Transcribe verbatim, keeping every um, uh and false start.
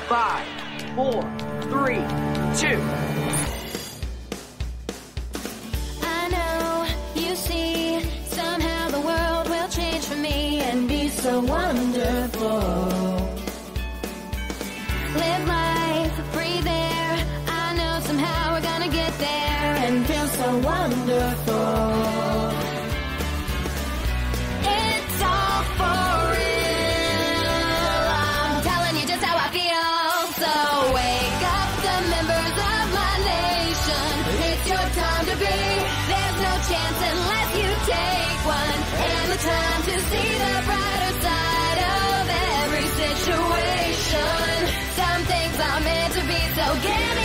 Five, four, three, two. I know, you see, somehow the world will change for me and be so wonderful. Live life, breathe air. I know somehow we're gonna get there and feel so wonderful. It's all for real. I'm telling you just how I feel. So wake up the members of my nation. It's your time to be. There's no chance unless you take one. And the time to see the brighter side of every situation. Some things are meant to be, so get it.